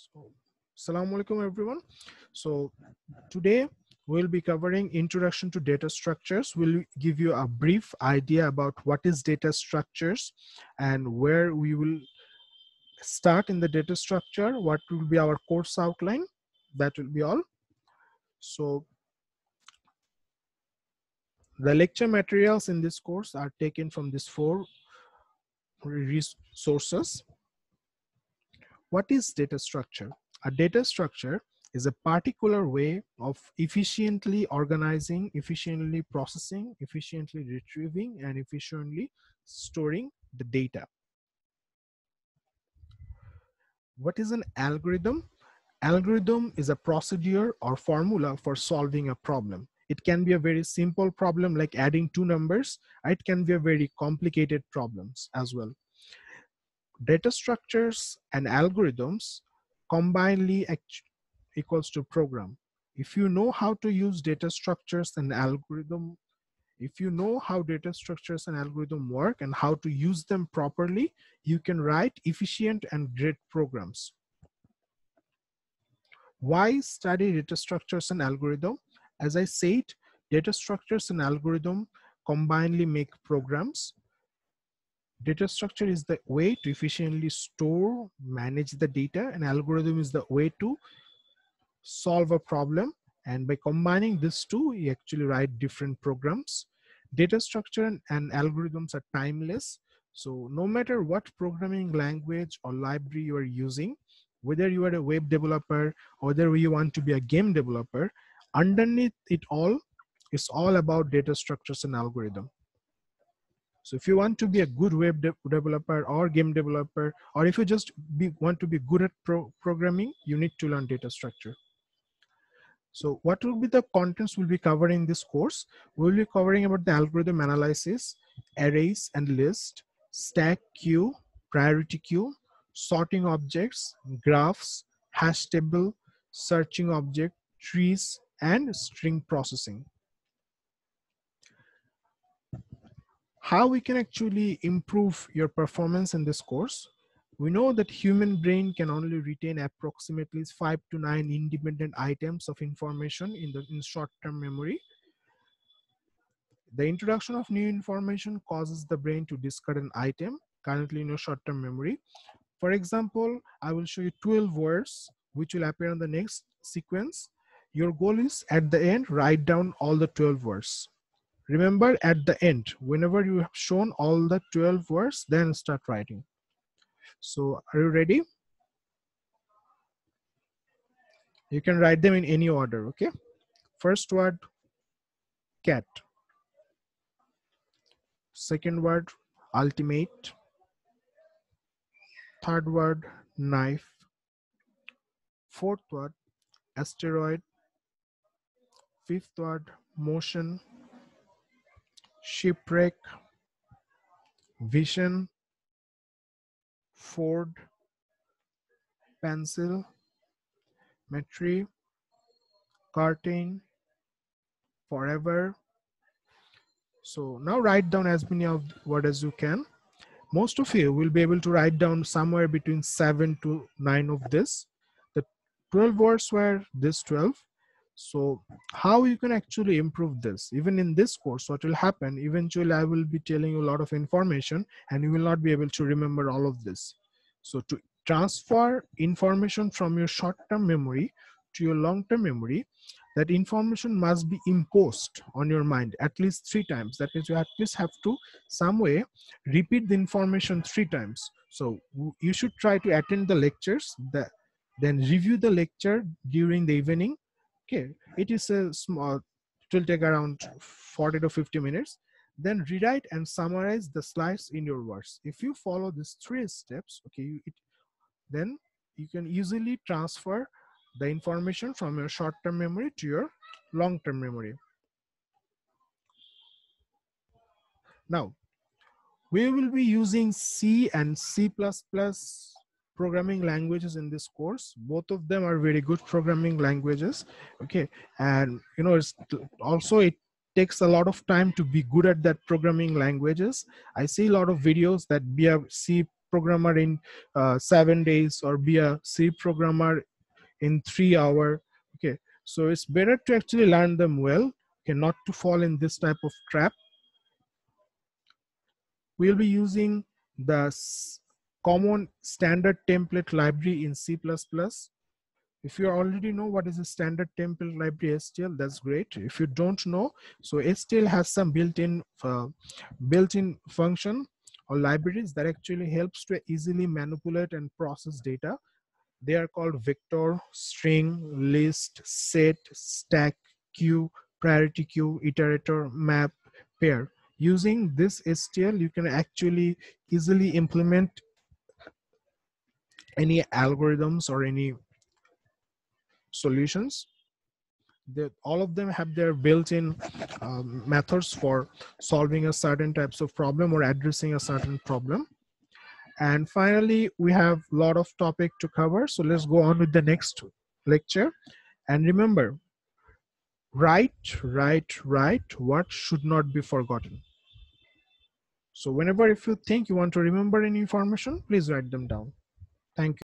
So, Assalamu alaikum everyone. So today we'll be covering introduction to data structures. We'll give you a brief idea about what is data structures and where we will start in the data structure, what will be our course outline. That will be all. So the lecture materials in this course are taken from these 4 resources. What is data structure? A data structure is a particular way of efficiently organizing, efficiently processing, efficiently retrieving, and efficiently storing the data. What is an algorithm? Algorithm is a procedure or formula for solving a problem. It can be a very simple problem like adding 2 numbers. It can be a very complicated problems as well. Data structures and algorithms combinedly equals to program. If you know how to use data structures and algorithm, if you know how data structures and algorithm work and how to use them properly, you can write efficient and great programs. Why study data structures and algorithm? As I said, data structures and algorithm combinedly make programs. Data structure is the way to efficiently store, manage the data, and algorithm is the way to solve a problem. And by combining these two, you actually write different programs. Data structure and algorithms are timeless. So no matter what programming language or library you are using, whether you are a web developer or whether you want to be a game developer, underneath it all, it's all about data structures and algorithm. So if you want to be a good web developer or game developer, or if you just want to be good at programming, you need to learn data structure. So what will be the contents we'll be covering in this course? We'll be covering about the algorithm analysis, arrays and list, stack queue, priority queue, sorting objects, graphs, hash table, searching object, trees, and string processing. How we can actually improve your performance in this course? We know that human brain can only retain approximately 5 to 9 independent items of information in short-term memory. The introduction of new information causes the brain to discard an item currently in your short-term memory. For example, I will show you 12 words which will appear on the next sequence. Your goal is at the end, write down all the 12 words. Remember, at the end, whenever you have shown all the 12 words, then start writing. So are you ready? You can write them in any order, okay? First word, cat. Second word, ultimate. Third word, knife. Fourth word, asteroid. Fifth word, motion. Shipwreck. Vision. Ford. Pencil. Metri. Curtain. Forever. So now write down as many of words as you can. Most of you will be able to write down somewhere between 7 to 9 of this. The 12 words were this 12. So how you can actually improve this? Even in this course, what will happen, eventually I will be telling you a lot of information and you will not be able to remember all of this. So to transfer information from your short-term memory to your long-term memory, that information must be imposed on your mind at least 3 times. That means you at least have to some way repeat the information 3 times. So you should try to attend the lectures, then review the lecture during the evening. Okay, it is a small, it will take around 40 to 50 minutes. Then rewrite and summarize the slides in your words. If you follow these 3 steps, okay, then you can easily transfer the information from your short-term memory to your long-term memory. Now, we will be using C and C++ programming languages in this course. Both of them are very good programming languages. Okay, and you know, it takes a lot of time to be good at that programming languages. I see a lot of videos that C programmer in 7 days, or be a C programmer in 3 hours. Okay, so it's better to actually learn them well, okay, not to fall in this type of trap. We'll be using the common standard template library in C++. If you already know what is a standard template library STL, that's great. If you don't know, so STL has some built-in function or libraries that actually helps to easily manipulate and process data. They are called vector, string, list, set, stack, queue, priority queue, iterator, map, pair. Using this STL, you can actually easily implement any algorithms or any solutions. All of them have their built-in methods for solving a certain types of problem or addressing a certain problem. And finally, we have a lot of topic to cover, so let's go on with the next lecture. And remember, write what should not be forgotten. So whenever if you think you want to remember any information, please write them down. Thank you.